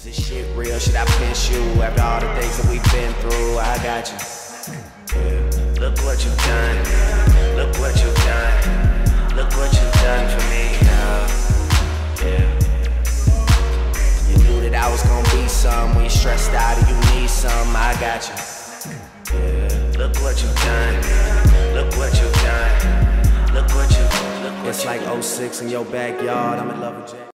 Is this shit real? Should I pinch you? After all the things that we've been through, I got you. Yeah. Look what you've done. Look what you've done. Look what you've done for me now. Yeah. You knew that I was gonna be some. When you're stressed out and you need some, I got you. Yeah. Look what you've done. Look what you've done. Look what you've done. It's like 06 in your backyard. I'm in love with Jay.